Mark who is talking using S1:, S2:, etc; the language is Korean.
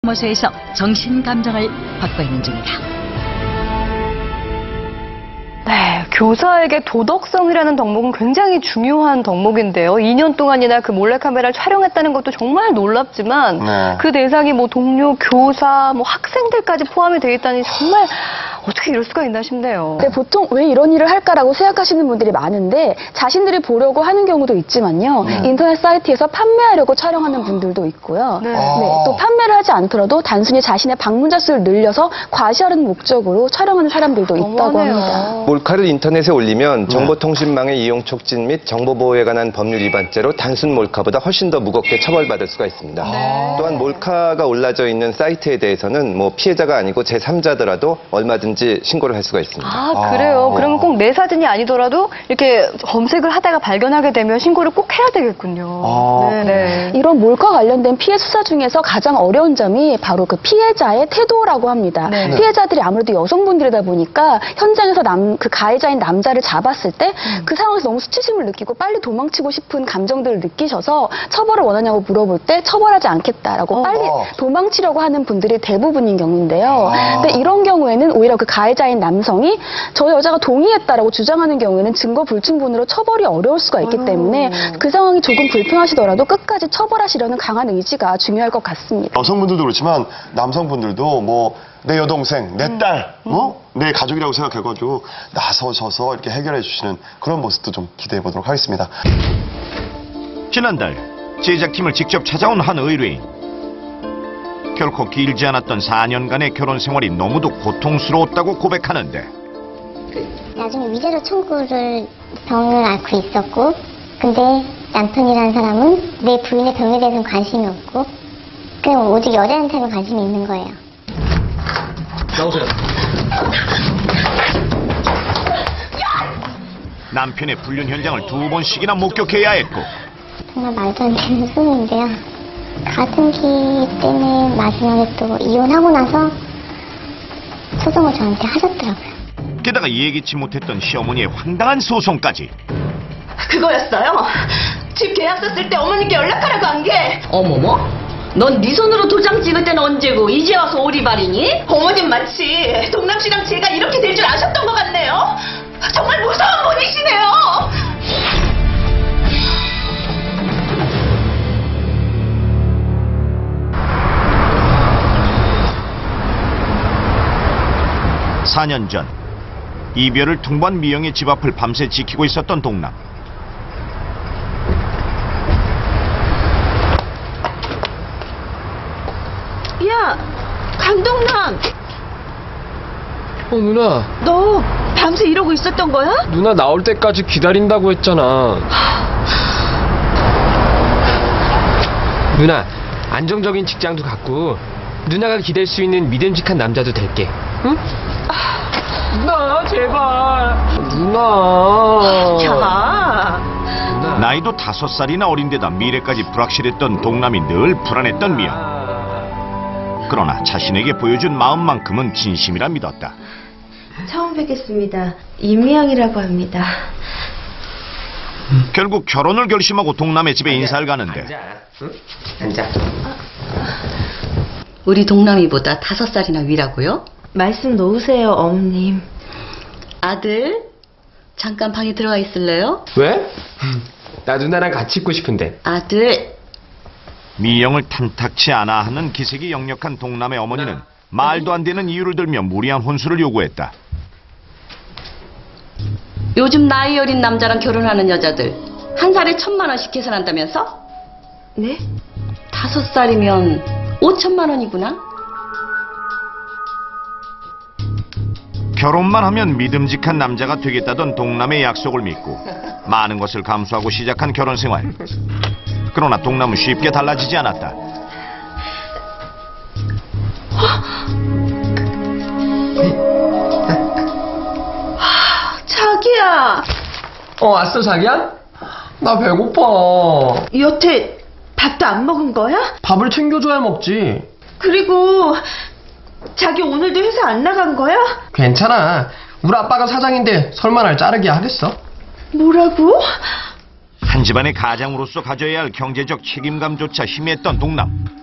S1: 교도소에서 정신감정을 받고 있는 중이다.
S2: 네, 교사에게 도덕성이라는 덕목은 굉장히 중요한 덕목인데요. 2년 동안이나 그 몰래카메라를 촬영했다는 것도 정말 놀랍지만
S3: 네.
S2: 그 대상이 뭐 동료, 교사, 뭐 학생들까지 포함이 되어 있다니 정말 어떻게 이럴 수가 있나 싶네요.
S4: 네, 보통 왜 이런 일을 할까라고 생각하시는 분들이 많은데 자신들이 보려고 하는 경우도 있지만요. 인터넷 사이트에서 판매하려고 촬영하는 분들도 있고요.
S2: 네.
S4: 또 판매를 하지 않더라도 단순히 자신의 방문자 수를 늘려서 과시하는 목적으로 촬영하는 사람들도 있다고
S2: 너무하네요.
S4: 합니다.
S5: 몰카를 인터넷에 올리면 정보통신망의 이용 촉진 및 정보보호에 관한 법률 위반죄로 단순 몰카보다 훨씬 더 무겁게 처벌받을 수가 있습니다. 또한 몰카가 올라져 있는 사이트에 대해서는 뭐 피해자가 아니고 제3자더라도 얼마든지 신고를 할 수가 있습니다.
S2: 아, 그래요? 그러면 꼭 내 사진이 아니더라도 이렇게 검색을 하다가 발견하게 되면 신고를 꼭 해야 되겠군요. 네네.
S4: 이런 몰카 관련된 피해 수사 중에서 가장 어려운 점이 바로 그 피해자의 태도라고 합니다.
S2: 네.
S4: 피해자들이 아무래도 여성분들이다 보니까 현장에서 그 가해자인 남자를 잡았을 때 그 상황에서 너무 수치심을 느끼고 빨리 도망치고 싶은 감정들을 느끼셔서 처벌을 원하냐고 물어볼 때 처벌하지 않겠다라고 빨리 도망치려고 하는 분들이 대부분인 경우인데요. 근데 이런 경우에는 오히려 그 가해자인 남성이 저 여자가 동의했다라고 주장하는 경우에는 증거 불충분으로 처벌이 어려울 수가 있기 때문에 그 상황이 조금 불편하시더라도 끝까지 처벌하시려는 강한 의지가 중요할 것 같습니다.
S3: 여성분들도 그렇지만 남성분들도 뭐 내 여동생, 내 딸, 내 가족이라고 생각해가지고 나서셔서 이렇게 해결해 주시는 그런 모습도 좀 기대해 보도록 하겠습니다.
S6: 지난달 제작팀을 직접 찾아온 한 의뢰인. 결코 길지 않았던 4년간의 결혼 생활이 너무도 고통스러웠다고 고백하는데
S7: 나중에 위자료 청구를 병을 앓고 있었고 근데 남편이라는 사람은 내 부인의 병에 대해서는 관심이 없고 그냥 오직 여자한테만 관심이 있는 거예요.
S8: 나오세요.
S6: 남편의 불륜 현장을 2번씩이나 목격해야 했고
S7: 정말 말도 안 되는 소문인데요. 가등기 때문에 마지막에 또 이혼하고 나서 소송을 저한테 하셨더라고요.
S6: 게다가 예기치 못했던 시어머니의 황당한 소송까지.
S9: 그거였어요. 집 계약서 쓸 때 어머니께 연락하라고 한 게.
S1: 어머머? 넌 네 손으로 도장 찍을 때는 언제고 이제 와서 오리발이니?
S9: 어머님 마치 동남씨랑 제가 이렇게 될 줄 아셨던 것 같네요. 정말 무서운 분이시네요.
S6: 사 년 전 이별을 통보한 미영의 집 앞을 밤새 지키고 있었던 동남.
S9: 야, 강동남.
S8: 누나.
S9: 너 밤새 이러고 있었던 거야?
S8: 누나 나올 때까지 기다린다고 했잖아. 누나, 안정적인 직장도 갖고 누나가 기댈 수 있는 믿음직한 남자도 될게. 응? 누나, 제발. 누나.
S9: 야.
S8: 누나.
S6: 나이도 5살이나 어린데다 미래까지 불확실했던 동남이 늘 불안했던 미영. 그러나 자신에게 보여준 마음만큼은 진심이라 믿었다.
S10: 처음 뵙겠습니다. 임미영이라고 합니다.
S6: 결국 결혼을 결심하고 동남의 집에 인사를 가는데
S8: 앉아.
S1: 우리 동남이보다 5살이나 위라고요?
S10: 말씀 놓으세요, 어머님.
S1: 아들, 잠깐 방에 들어가 있을래요?
S8: 왜? 나 누나랑 같이 있고 싶은데.
S1: 아들.
S6: 미영을 탐탁치 않아 하는 기색이 역력한 동남의 어머니는 말도 안 되는 이유를 들며 무리한 혼수를 요구했다.
S1: 요즘 나이 어린 남자랑 결혼하는 여자들 한 살에 1,000만 원씩 계산한다면서?
S10: 네?
S1: 5살이면 5천만 원이구나.
S6: 결혼만 하면 믿음직한 남자가 되겠다던 동남의 약속을 믿고 많은 것을 감수하고 시작한 결혼 생활. 그러나 동남은 쉽게 달라지지 않았다.
S9: 자기야.
S8: 왔어, 자기야? 나 배고파.
S9: 여태 밥도 안 먹은 거야?
S8: 밥을 챙겨줘야 먹지.
S9: 그리고 자기 오늘도 회사 안 나간 거야?
S8: 괜찮아. 우리 아빠가 사장인데 설마 날 자르게 하겠어?
S9: 뭐라고?
S6: 한 집안의 가장으로서 가져야 할 경제적 책임감조차 희미했던 동남.